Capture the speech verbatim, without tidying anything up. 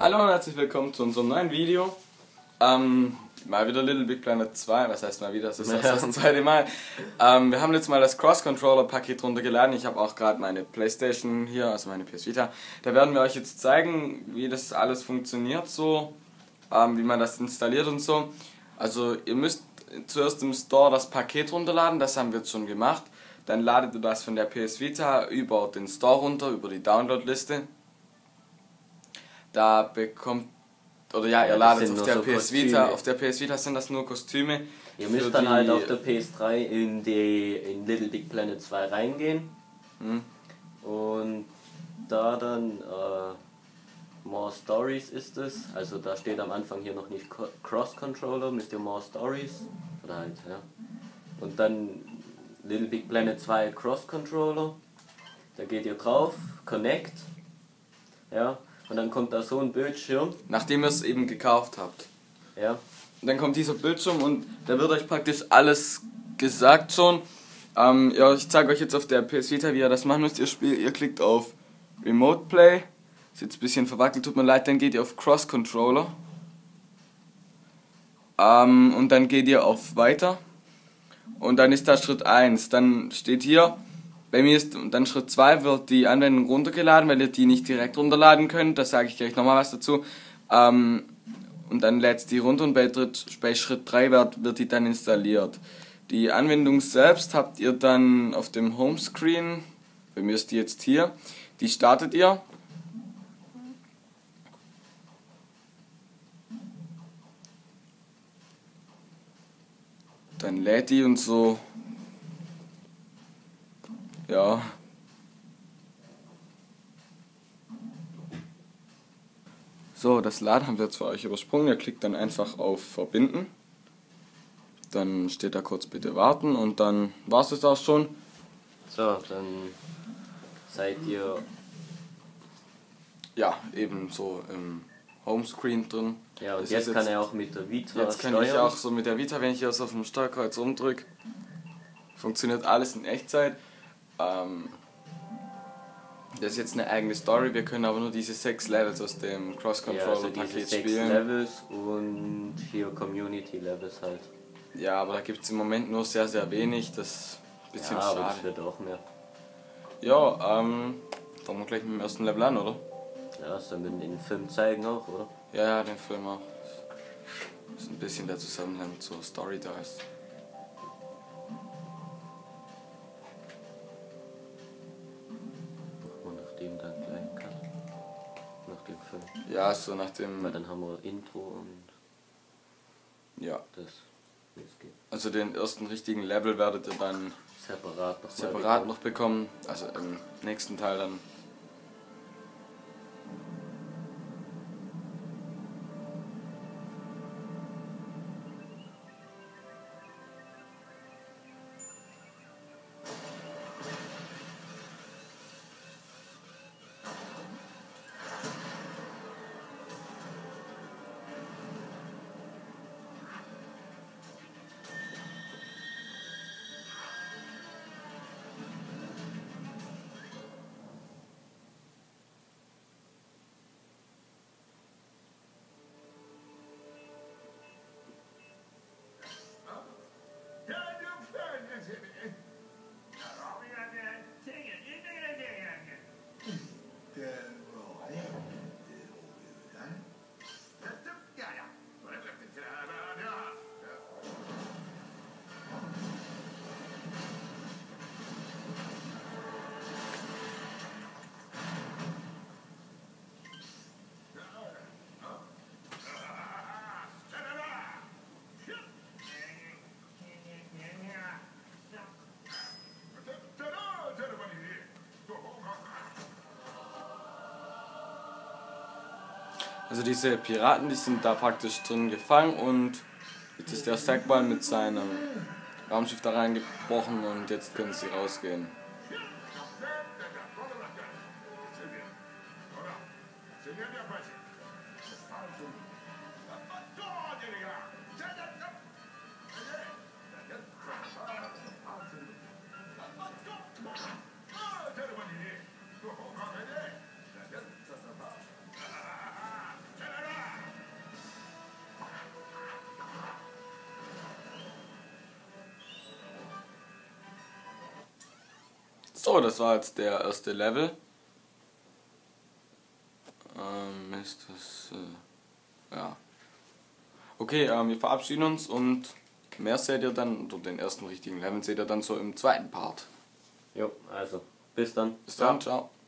Hallo und herzlich willkommen zu unserem neuen Video. Ähm, mal wieder Little Big Planet zwei, was heißt mal wieder, das ist das, das zweite Mal. Ähm, wir haben jetzt mal das Cross-Controller-Paket runtergeladen. Ich habe auch gerade meine Playstation hier, also meine P S Vita. Da werden wir euch jetzt zeigen, wie das alles funktioniert so, ähm, wie man das installiert und so. Also ihr müsst zuerst im Store das Paket runterladen, das haben wir jetzt schon gemacht. Dann ladet ihr das von der P S Vita über den Store runter, über die Download-Liste. Da bekommt, oder ja, ihr ja, ladet es auf der so P S Vita, auf der P S Vita sind das nur Kostüme. Ihr müsst dann halt auf der P S drei in die in Little Big Planet zwei reingehen hm. und da dann äh, More Stories ist es, also da steht am Anfang hier noch nicht Cross Controller, müsst ihr More Stories oder halt, ja. Und dann Little Big Planet zwei Cross Controller, da geht ihr drauf, Connect, ja. Und dann kommt da so ein Bildschirm. Nachdem ihr es eben gekauft habt. Ja. Und dann kommt dieser Bildschirm und da wird euch praktisch alles gesagt schon. Ähm, ja, ich zeige euch jetzt auf der P S Vita, wie ihr das machen müsst. Ihr, spielt, ihr klickt auf Remote Play. Ist jetzt ein bisschen verwackelt, tut mir leid. Dann geht ihr auf Cross Controller. Ähm, und dann geht ihr auf Weiter. Und dann ist da Schritt eins. Dann steht hier... Bei mir ist dann Schritt zwei wird die Anwendung runtergeladen, weil ihr die nicht direkt runterladen könnt. Da sage ich gleich nochmal was dazu. Ähm, und dann lädt die runter und bei, Dritt, bei Schritt drei wird, wird die dann installiert. Die Anwendung selbst habt ihr dann auf dem Homescreen. Bei mir ist die jetzt hier. Die startet ihr. Dann lädt die und so. Ja. So, das Laden haben wir jetzt für euch übersprungen. Ihr klickt dann einfach auf Verbinden. Dann steht da kurz bitte warten und dann war es auch schon. So, dann seid ihr ja eben so im Homescreen drin. Ja, und jetzt, jetzt kann er auch mit der Vita Jetzt kann steuern. ich auch so mit der Vita, wenn ich jetzt auf dem Steuerkreuz rumdrücke, funktioniert alles in Echtzeit. Ähm, Das ist jetzt eine eigene Story, wir können aber nur diese sechs Levels aus dem Cross-Controller-Paket ja, also diese spielen. sechs Levels und hier Community-Levels halt. Ja, aber da gibt es im Moment nur sehr, sehr wenig, das ist ein bisschen ja, schade. Aber das wird auch mehr. Ja, ähm, fangen wir gleich mit dem ersten Level an, oder? Ja, sollen wir den Film zeigen auch, oder? Ja, ja, den Film auch. Das ist ein bisschen der Zusammenhang zur Story da ist. Ja, so nach dem... Weil dann haben wir Intro und... Ja. Das, das geht. Also den ersten richtigen Level werdet ihr dann separat noch, separat noch bekommen. Also im nächsten Teil dann. Also diese Piraten, die sind da praktisch drin gefangen und jetzt ist der Sackball mit seinem Raumschiff da reingebrochen und jetzt können sie rausgehen. So, das war jetzt der erste Level. Ähm, ist das... Äh, ja. Okay, ähm, wir verabschieden uns und mehr seht ihr dann, oder den ersten richtigen Level seht ihr dann so im zweiten Part. Jo, also, bis dann. Bis dann, ciao.